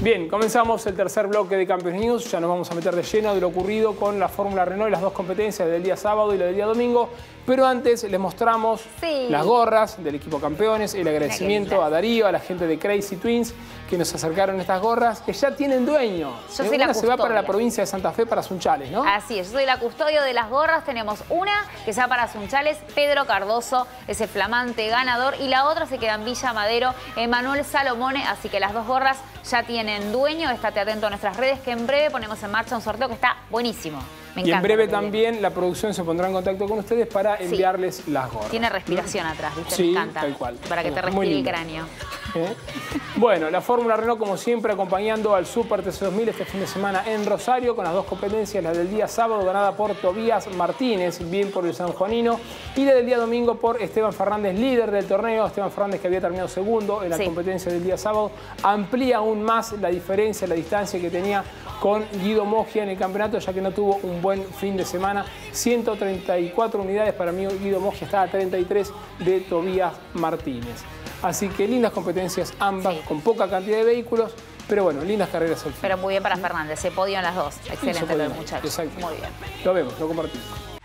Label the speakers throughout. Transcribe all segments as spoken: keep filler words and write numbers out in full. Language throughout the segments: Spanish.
Speaker 1: Bien, comenzamos el tercer bloque de Campeones News. Ya nos vamos a meter de lleno de lo ocurrido con la Fórmula Renault y las dos competencias del día sábado y la del día domingo. Pero antes les mostramos
Speaker 2: sí.
Speaker 1: las gorras del equipo campeones, el agradecimiento a Darío, a la gente de Crazy Twins que nos acercaron estas gorras que ya tienen dueño.
Speaker 2: Yo soy la
Speaker 1: Una se va
Speaker 2: custodia.
Speaker 1: para la provincia de Santa Fe, para Sunchales, ¿no?
Speaker 2: Así es, yo soy la custodia de las gorras. Tenemos una que se va para Sunchales, Pedro Cardoso, ese flamante ganador, y la otra se queda en Villa Madero, Emanuel Salomone. Así que las dos gorras ya tienen dueño. Estate atento a nuestras redes que en breve ponemos en marcha un sorteo que está buenísimo. Me
Speaker 1: y en breve
Speaker 2: también
Speaker 1: también la producción se pondrá en contacto con ustedes para
Speaker 2: sí.
Speaker 1: enviarles las gorras.
Speaker 2: Tiene respiración atrás, ¿viste?
Speaker 1: Sí,
Speaker 2: Me encanta.
Speaker 1: tal cual.
Speaker 2: Para que te respire el cráneo.
Speaker 1: ¿Eh? Bueno, la Fórmula Renault, como siempre, acompañando al Super T C dos mil este fin de semana en Rosario, con las dos competencias, la del día sábado ganada por Tobías Martínez, bien por el sanjuanino, y la del día domingo por Esteban Fernández, líder del torneo. Esteban Fernández, que había terminado segundo en la sí. competencia del día sábado, amplía aún más la diferencia, la distancia que tenía con Guido Moggia en el campeonato, ya que no tuvo un buen fin de semana. ciento treinta y cuatro unidades para mí, Guido Moggia está a treinta y tres de Tobías Martínez. Así que lindas competencias ambas, sí. con poca cantidad de vehículos, pero bueno, lindas carreras al fin.
Speaker 2: Pero muy bien para Fernández, se podio en las dos. Excelente lo del muchacho.
Speaker 1: Exacto.
Speaker 2: Muy bien.
Speaker 1: Lo vemos, lo compartimos.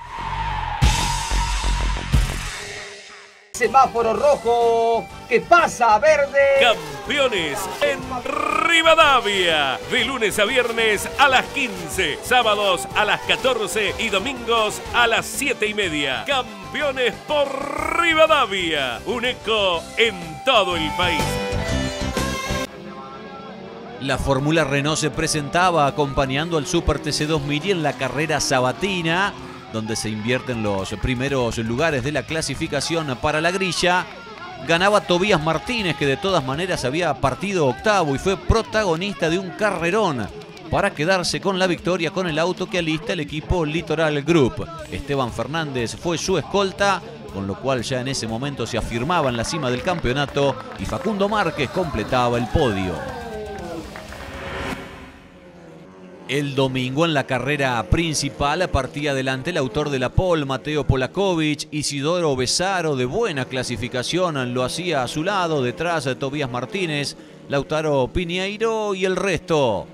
Speaker 3: Semáforo rojo, ¿qué pasa? Verde.
Speaker 4: Campeones en Rivadavia. De lunes a viernes a las quince, sábados a las catorce y domingos a las siete y media. Campeones por Rivadavia. Un eco en todo el país.
Speaker 5: La Fórmula Renault se presentaba acompañando al Super T C dos mil y en la carrera sabatina, donde se invierten los primeros lugares de la clasificación para la grilla. Ganaba Tobías Martínez, que de todas maneras había partido octavo y fue protagonista de un carrerón para quedarse con la victoria con el auto que alista el equipo Litoral Group. Esteban Fernández fue su escolta, con lo cual ya en ese momento se afirmaba en la cima del campeonato, y Facundo Márquez completaba el podio. El domingo en la carrera principal partía adelante el autor de la pole, Mateo Polakovic. Isidoro Besaro, de buena clasificación, lo hacía a su lado, detrás de Tobías Martínez, Lautaro Piñeiro y el resto.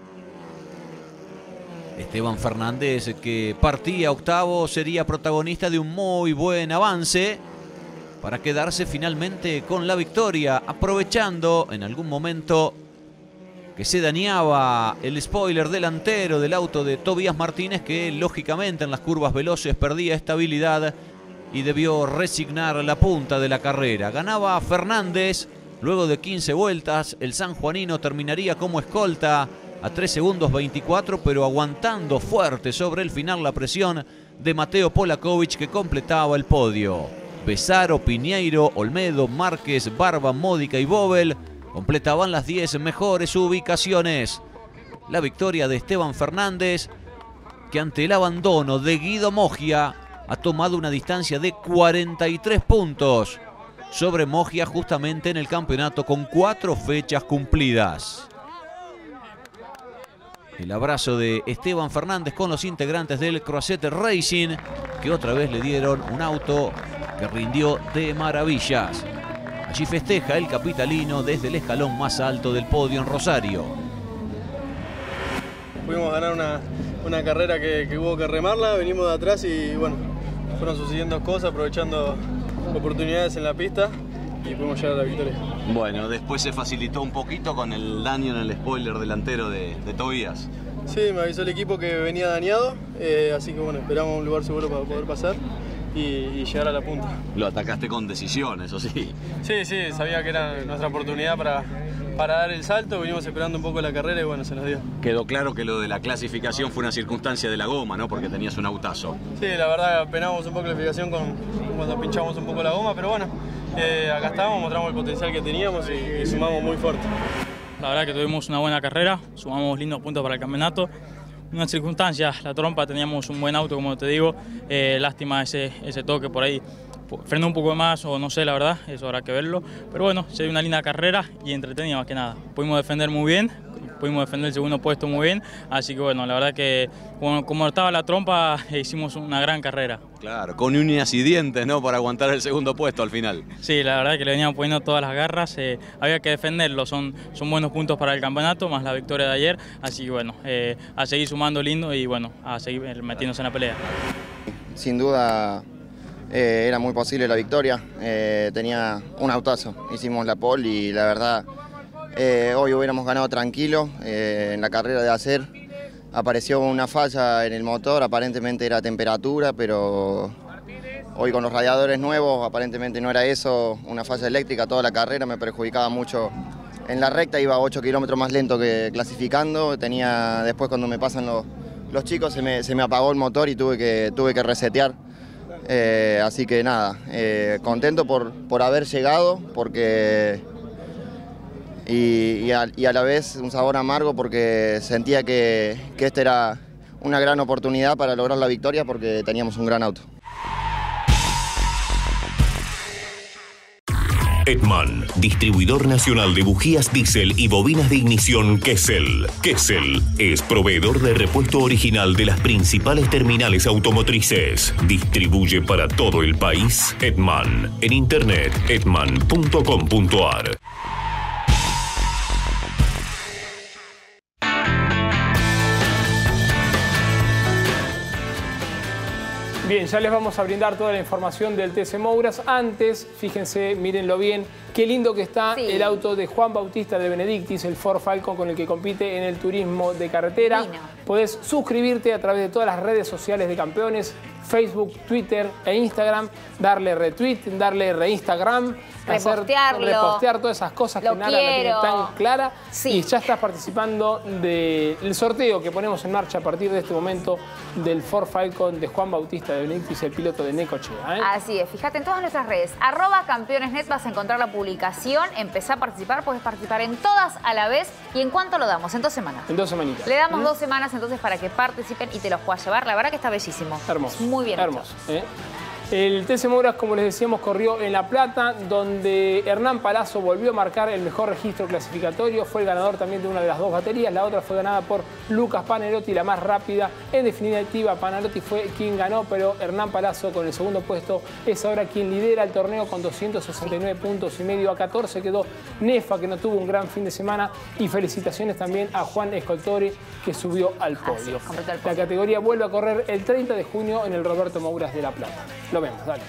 Speaker 5: Esteban Fernández, que partía octavo, sería protagonista de un muy buen avance para quedarse finalmente con la victoria, aprovechando en algún momento que se dañaba el spoiler delantero del auto de Tobías Martínez, que lógicamente en las curvas veloces perdía estabilidad y debió resignar la punta de la carrera. Ganaba Fernández luego de quince vueltas. El sanjuanino terminaría como escolta a tres segundos veinticuatro, pero aguantando fuerte sobre el final la presión de Mateo Polakovic, que completaba el podio. Besaro, Piñeiro, Olmedo, Márquez, Barba, Módica y Bobel completaban las diez mejores ubicaciones. La victoria de Esteban Fernández, que ante el abandono de Guido Moggia ha tomado una distancia de cuarenta y tres puntos sobre Moggia, justamente en el campeonato, con cuatro fechas cumplidas. El abrazo de Esteban Fernández con los integrantes del Croisette Racing, que otra vez le dieron un auto que rindió de maravillas. Allí festeja el capitalino desde el escalón más alto del podio en Rosario.
Speaker 6: Pudimos ganar una, una carrera que, que hubo que remarla, venimos de atrás y bueno, fueron sucediendo cosas, aprovechando oportunidades en la pista y pudimos llegar a la victoria.
Speaker 7: Bueno, después se facilitó un poquito con el daño en el spoiler delantero de, de Tobías.
Speaker 6: Sí, me avisó el equipo que venía dañado, eh, así que bueno, esperamos un lugar seguro para poder pasar y, y llegar a la punta.
Speaker 7: Lo atacaste con decisión, eso sí.
Speaker 6: Sí, sí, sabía que era nuestra oportunidad para, para dar el salto, venimos esperando un poco la carrera y bueno, se nos dio.
Speaker 7: Quedó claro que lo de la clasificación fue una circunstancia de la goma, ¿no? Porque tenías un autazo.
Speaker 6: Sí, la verdad penamos un poco la clasificación con, cuando pinchamos un poco la goma, pero bueno, eh, acá estábamos, mostramos el potencial que teníamos y, y sumamos muy fuerte.
Speaker 8: La verdad que tuvimos una buena carrera, sumamos lindos puntos para el campeonato. Unas circunstancias, la trompa, teníamos un buen auto, como te digo, eh, lástima ese, ese toque por ahí, frenó un poco más o no sé, la verdad, eso habrá que verlo, pero bueno, se dio una linda carrera y entretenida más que nada. Pudimos defender muy bien, pudimos defender el segundo puesto muy bien, así que bueno, la verdad que como, como estaba la trompa, hicimos una gran carrera.
Speaker 7: Claro, con uñas y dientes, ¿no? Para aguantar el segundo puesto al final.
Speaker 8: Sí, la verdad que le veníamos poniendo todas las garras, eh, había que defenderlo, son, son buenos puntos para el campeonato, más la victoria de ayer, así que bueno, eh, a seguir sumando lindo y bueno, a seguir metiéndose en la pelea.
Speaker 9: Sin duda eh, era muy posible la victoria, eh, tenía un autazo, hicimos la pole y la verdad eh, hoy hubiéramos ganado tranquilo eh, en la carrera de hacer. Apareció una falla en el motor, aparentemente era temperatura, pero hoy con los radiadores nuevos aparentemente no era eso, una falla eléctrica. Toda la carrera me perjudicaba mucho en la recta, iba a ocho kilómetros más lento que clasificando. Tenía, después cuando me pasan los, los chicos se me, se me apagó el motor y tuve que, tuve que resetear. Eh, así que nada, eh, contento por, por haber llegado, porque... Y, y, a, y a la vez un sabor amargo porque sentía que, que esta era una gran oportunidad para lograr la victoria porque teníamos un gran auto.
Speaker 10: Edman, distribuidor nacional de bujías diésel y bobinas de ignición Kessel. Kessel es proveedor de repuesto original de las principales terminales automotrices. Distribuye para todo el país Edman. En internet edman punto com punto ar.
Speaker 1: Bien, ya les vamos a brindar toda la información del T C Mouras. Antes, fíjense, mírenlo bien, qué lindo que está sí. el auto de Juan Bautista de Benedictis, el Ford Falcon con el que compite en el turismo de carretera. Vino. Podés suscribirte a través de todas las redes sociales de Campeones, Facebook, Twitter e Instagram, darle retweet, darle reinstagram,
Speaker 2: repostearlo,
Speaker 1: hacer, repostear todas esas cosas
Speaker 2: lo
Speaker 1: que nada la tiene tan clara.
Speaker 2: Sí.
Speaker 1: Y ya estás participando del sorteo que ponemos en marcha a partir de este momento del Ford Falcon de Juan Bautista de Benedictis, el piloto de Necochea. ¿eh?
Speaker 2: Así es, fíjate en todas nuestras redes, arroba campeonesnet, vas a encontrar la publicación, empezá a participar, puedes participar en todas a la vez. ¿Y en cuánto lo damos? En dos semanas.
Speaker 1: En dos semanitas.
Speaker 2: Le damos
Speaker 1: ¿Mm?
Speaker 2: dos semanas entonces para que participen y te los puedas llevar. La verdad que está bellísimo.
Speaker 1: Hermoso.
Speaker 2: Muy bien.
Speaker 1: Hermoso. ¿eh? El T C Mouras, como les decíamos, corrió en La Plata, donde Hernán Palazzo volvió a marcar el mejor registro clasificatorio. Fue el ganador también de una de las dos baterías. La otra fue ganada por Lucas Panarotti, la más rápida. En definitiva, Panarotti fue quien ganó, pero Hernán Palazzo con el segundo puesto es ahora quien lidera el torneo con doscientos sesenta y nueve puntos y medio. A catorce quedó Nefa, que no tuvo un gran fin de semana. Y felicitaciones también a Juan Escoltori, que subió al podio. La categoría vuelve a correr el treinta de junio en el Roberto Mouras de La Plata. Lo vemos, dale.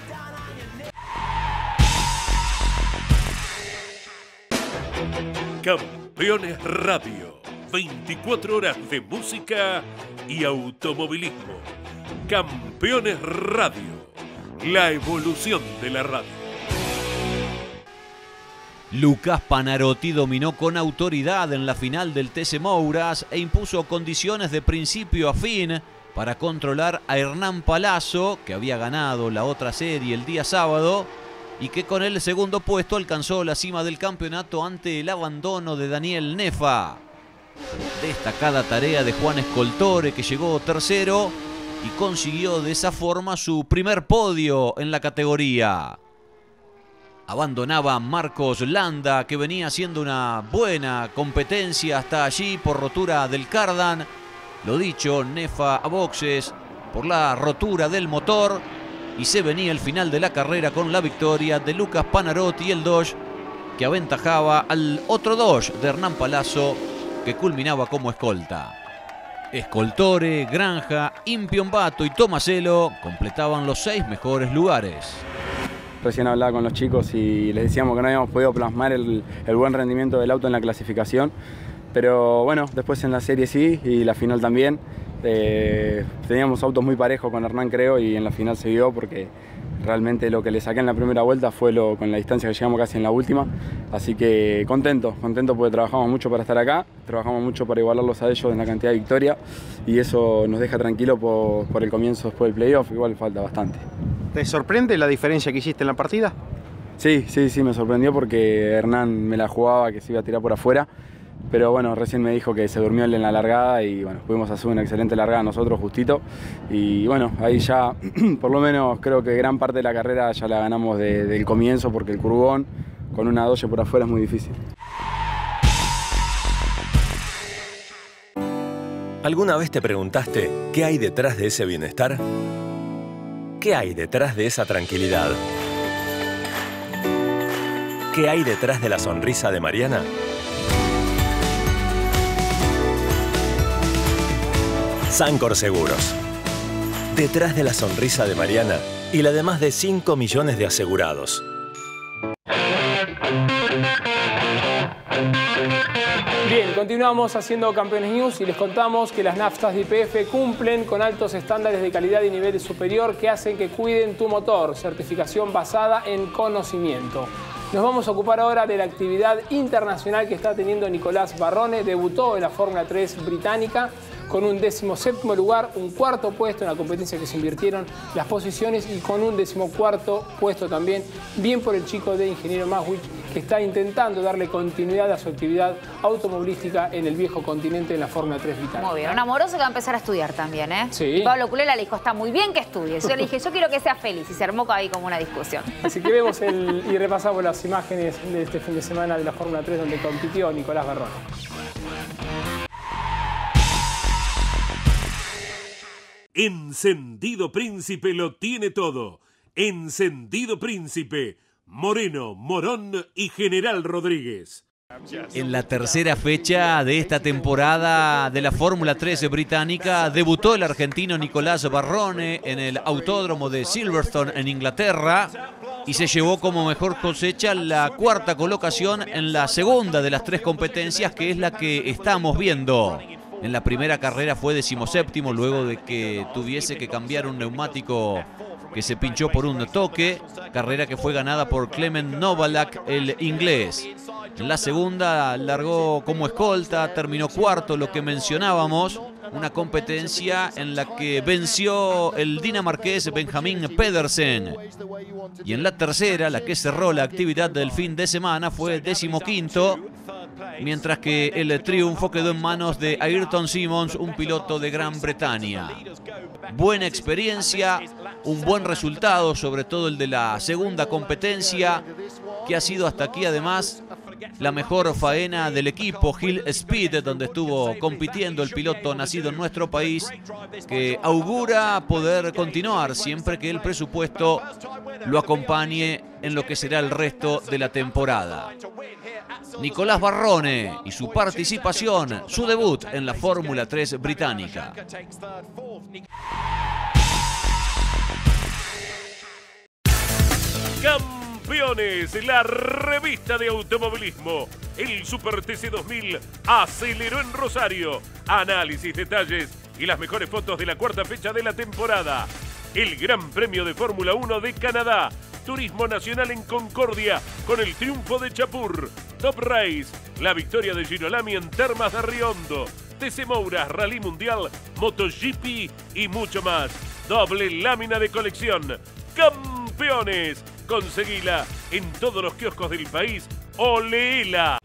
Speaker 4: Campeones Radio, veinticuatro horas de música y automovilismo. Campeones Radio, la evolución de la radio.
Speaker 5: Lucas Panarotti dominó con autoridad en la final del T C Mouras e impuso condiciones de principio a fin para controlar a Hernán Palazzo, que había ganado la otra serie el día sábado y que con el segundo puesto alcanzó la cima del campeonato ante el abandono de Daniel Nefa. Destacada tarea de Juan Escoltore, que llegó tercero y consiguió de esa forma su primer podio en la categoría. Abandonaba Marcos Landa, que venía haciendo una buena competencia hasta allí por rotura del cardan. Lo dicho, Nefa a boxes por la rotura del motor y se venía el final de la carrera con la victoria de Lucas Panarotti y el Dodge, que aventajaba al otro Dodge de Hernán Palazzo, que culminaba como escolta. Escoltore, Granja, Impiombato y Tomaselo completaban los seis mejores lugares.
Speaker 11: Recién hablaba con los chicos y les decíamos que no habíamos podido plasmar el, el buen rendimiento del auto en la clasificación. Pero bueno, después en la serie sí y la final también. Eh, teníamos autos muy parejos con Hernán, creo, y en la final se vio porque realmente lo que le saqué en la primera vuelta fue lo, con la distancia que llegamos casi en la última. Así que contento, contento porque trabajamos mucho para estar acá, trabajamos mucho para igualarlos a ellos en la cantidad de victoria y eso nos deja tranquilo por, por el comienzo después del playoff, igual falta bastante.
Speaker 12: ¿Te sorprende la diferencia que hiciste en la partida?
Speaker 11: Sí, sí, sí, me sorprendió porque Hernán me la jugaba que se iba a tirar por afuera. Pero bueno, recién me dijo que se durmió él en la largada y bueno, pudimos hacer una excelente largada nosotros justito. Y bueno, ahí ya por lo menos creo que gran parte de la carrera ya la ganamos de, del comienzo porque el curvón con una doce por afuera es muy difícil.
Speaker 13: ¿Alguna vez te preguntaste qué hay detrás de ese bienestar? ¿Qué hay detrás de esa tranquilidad? ¿Qué hay detrás de la sonrisa de Mariana? Sancor Seguros. Detrás de la sonrisa de Mariana y la de más de cinco millones de asegurados.
Speaker 1: Bien, continuamos haciendo Campeones News y les contamos que las naftas de Y P F cumplen con altos estándares de calidad y niveles superior que hacen que cuiden tu motor. Certificación basada en conocimiento. Nos vamos a ocupar ahora de la actividad internacional que está teniendo Nicolás Varrone. Debutó en la Fórmula tres británica con un decimoséptimo lugar, un cuarto puesto en la competencia que se invirtieron las posiciones y con un decimocuarto puesto también. Bien por el chico de Ingeniero Maswich, que está intentando darle continuidad a su actividad automovilística en el viejo continente en la Fórmula tres británica.
Speaker 2: Muy bien, un amoroso que va a empezar a estudiar también, ¿eh?
Speaker 1: Sí.
Speaker 2: Pablo Culela le dijo, está muy bien que estudie. Yo le dije, yo quiero que sea feliz y se armó ahí como una discusión.
Speaker 1: Así que vemos el, y repasamos las imágenes de este fin de semana de la Fórmula tres donde compitió Nicolás Varrone.
Speaker 4: Encendido Príncipe lo tiene todo. Encendido Príncipe, Moreno, Morón y General Rodríguez.
Speaker 5: En la tercera fecha de esta temporada de la Fórmula tres británica debutó el argentino Nicolás Varrone en el autódromo de Silverstone en Inglaterra y se llevó como mejor cosecha la cuarta colocación en la segunda de las tres competencias, que es la que estamos viendo. En la primera carrera fue decimoséptimo luego de que tuviese que cambiar un neumático que se pinchó por un toque, carrera que fue ganada por Clement Novalak, el inglés. En la segunda largó como escolta, terminó cuarto, lo que mencionábamos, una competencia en la que venció el dinamarqués Benjamin Pedersen. Y en la tercera, la que cerró la actividad del fin de semana, fue decimoquinto, mientras que el triunfo quedó en manos de Ayrton Simmons, un piloto de Gran Bretaña. Buena experiencia, un buen resultado, sobre todo el de la segunda competencia, que ha sido hasta aquí además la mejor faena del equipo Hill Speed, donde estuvo compitiendo el piloto nacido en nuestro país, que augura poder continuar siempre que el presupuesto lo acompañe en lo que será el resto de la temporada. Nicolás Varrone y su participación, su debut en la Fórmula tres británica.
Speaker 4: Campeones, la revista de automovilismo. El Super T C dos mil aceleró en Rosario. Análisis, detalles y las mejores fotos de la cuarta fecha de la temporada. El Gran Premio de Fórmula uno de Canadá. Turismo nacional en Concordia con el triunfo de Chapur. Top Race, la victoria de Girolami en Termas de Riondo. T C Mouras, Rally Mundial, MotoGP y mucho más. Doble lámina de colección. Campeones. Conseguila en todos los kioscos del país o léela.